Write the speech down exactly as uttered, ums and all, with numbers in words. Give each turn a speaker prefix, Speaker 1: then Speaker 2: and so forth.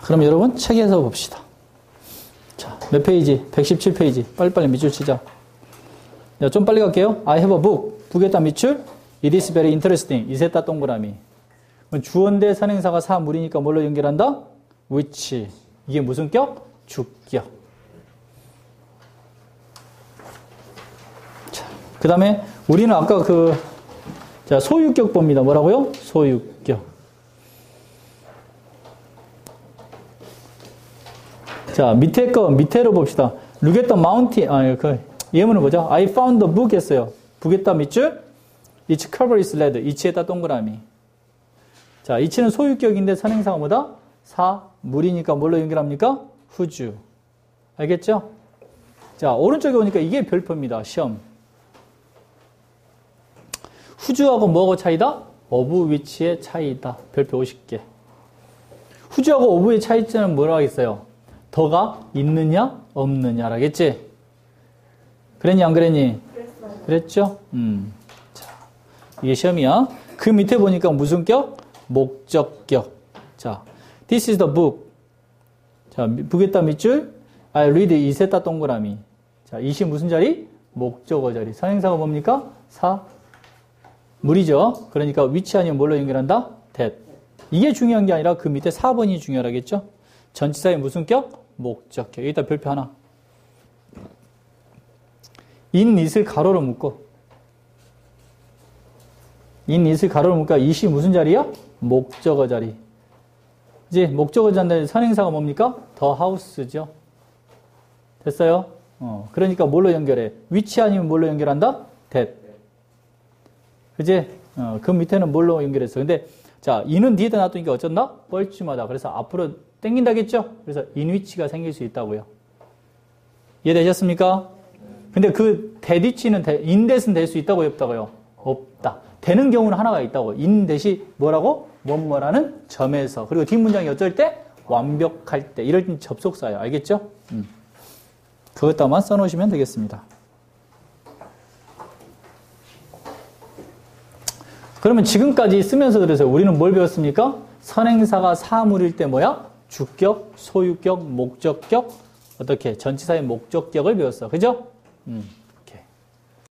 Speaker 1: 그럼 여러분 책에서 봅시다. 자, 몇 페이지? 백십칠 페이지. 빨리빨리 밑줄 치자. 자, 좀 빨리 갈게요. I have a book. 북에다 밑줄. It is very interesting. 이셋다 동그라미. 주어인데 선행사가 사물이니까 뭘로 연결한다? which. 이게 무슨 격? 주격. 자, 그 다음에 우리는 아까 그, 자, 소유격 봅니다. 뭐라고요? 소유격. 자, 밑에 거, 밑에로 봅시다. Look at the mountain. 아, 그, 예문을 보자. I found the book 했어요. 북에다 밑줄. Its cover is red. 이치에다 동그라미. 자, 이치는 소유격인데 선행사가 뭐다? 사, 물이니까 뭘로 연결합니까? whose. 알겠죠? 자, 오른쪽에 오니까 이게 별표입니다. 시험. whose하고 뭐하고 차이다? of which의 차이다. 별표 오십 개. whose하고 of의 차이점은 뭐라고 하겠어요? 더가 있느냐, 없느냐라겠지? 그랬니, 안 그랬니? 그랬어요. 그랬죠? 음. 자, 이게 시험이야. 그 밑에 보니까 무슨 격? 목적격. 자, this is the book. 자, 북에다 밑줄. I read 이셋다 동그라미. 자, 이시 무슨 자리? 목적어 자리. 선행사가 뭡니까? 사. 물이죠. 그러니까 which 아니면 뭘로 연결한다? that. 이게 중요한 게 아니라 그 밑에 사 번이 중요하겠죠? 전치사의 무슨 격? 목적격. 여기다 별표 하나. in it을 가로로 묶고. in it을 가로로 묶으니까 it이 무슨 자리야? 목적어 자리. 이제 목적어 자리인데 선행사가 뭡니까? the house죠. 됐어요? 어, 그러니까 뭘로 연결해? which 아니면 뭘로 연결한다? that. 그지? 어, 그 밑에는 뭘로 연결했어? 근데 자, in은 뒤에다 놔두니까 어쩐다? 뻘쭘하다. 그래서 앞으로 땡긴다겠죠? 그래서 in which가 생길 수 있다고요. 이해되셨습니까? 근데 그 that which는 in that은 될 수 있다고요? 없다고요? 없다. 되는 경우는 하나가 있다고. in that이 뭐라고? 뭐뭐라는 점에서. 그리고 뒷문장이 어쩔 때? 완벽할 때. 이럴 땐 접속사예요. 알겠죠? 음. 그것다만 써놓으시면 되겠습니다. 그러면 지금까지 쓰면서 그래서 우리는 뭘 배웠습니까? 선행사가 사물일 때 뭐야? 주격, 소유격, 목적격, 어떻게? 전치사의 목적격을 배웠어. 그죠? 음.